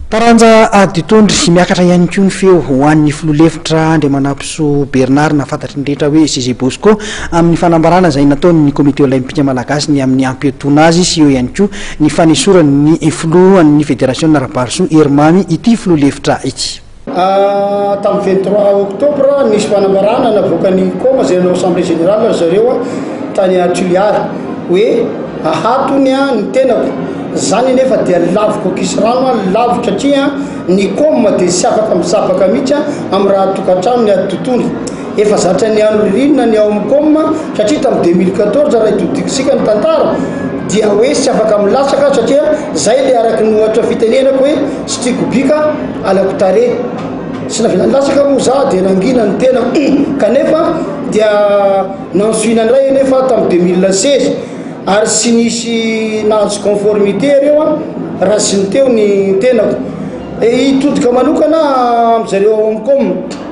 Taranja aditondry miakatra ihany koa ny feo ho an'ny filolefitra Andriamanampiso Bernard nafantatry ndretra hoe CG Bosco amin'ny fanambarana izay nataon'ny comité olympique malagasy ny amin'ny ampetona azy sy eo ihany koa ny fanesorany ny filohan'ny fédération Narabarso Hermamy ity filolefitra ity. Tamin'ny 23 octobre nisy fanambarana navokany koma zay nanao assemblée générale zareo tany Tuliara hoe ahatony ny tenako zany nefa dia laviko kisrano lavitra satria ny koma dia sy afaka misapaka mihitsy amin'ny raha tokantrano ny atontolo efa zatra ny ano ririnina ny ao amin'ny koma satria tamin'ny 2014 raha itodikisika ny tantara dia hoe sy afaka milasaka satria zay le araky ny ohatra fitenenako hoe stikobika alako tare sy navelany lasaka moa za dia nangina ny tena kanefa dia nansoina indray nefa tamin'ny 2016 ary sy nisy nahazo conformité reo raha sy ny teo ny tenako hitodika manokana am'zareo ao amin'ny com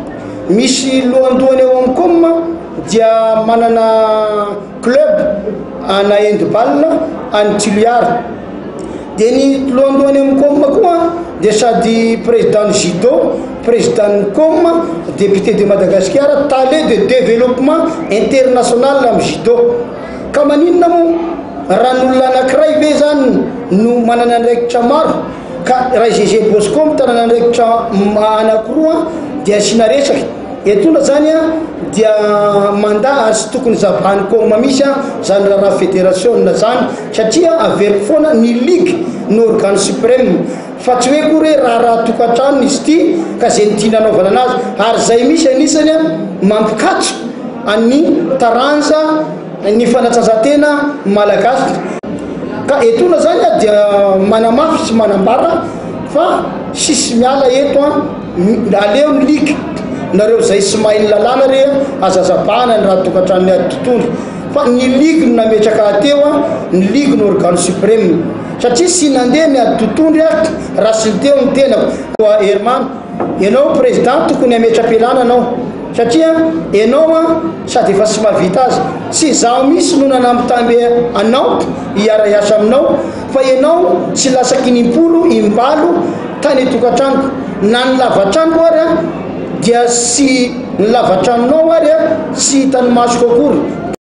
misy lohandohany eo amin'ny com dia manana club ana handball any Tuliara dia ny lohandohany amin'ny com koa dia sady président judo président ny com député de Madagascar talé de développement international amin'ny judo ka maninona mo raha n'olona anankiray be zany no manana andraikitra maro ka raha CG Bosco mitanana andraikitra anankiroa dia asina resaky etona zany dia mandat sy tokony zavany koma misy zany raha fédération zany satria avery foana ny ligue ny organe suprême fa tsy hoe koa hoe raha tokantrano izy ity ka zay ny tia nanaovana anazy ary zay misy anisany mampikatso any taranja ny fanatanjahantena malagasy ka etona zany dia manamafy sy manambara fa sisy miala eto aleo ny ligue nareo zay sy mahay ny lalàna re azazabahana ny raha tokantrano ny ady tontolo fa ny ligue no nametraka teo ny ligue ny organe suprême satria sy nandeha ny ady tontolo raha sy ny teo ny tenako Hermamy ianao président tokony ametra-pialana anao satria ianao sady efa sy mahavita azy sy zaho misy no nanambitamby anao hiara hiasa aminao fa ianao tsy lasaky inimpolo imbalo tany tokantranoko na ny lavatrano ary dia sy ny lavatranonao ary sy hitany masoko akory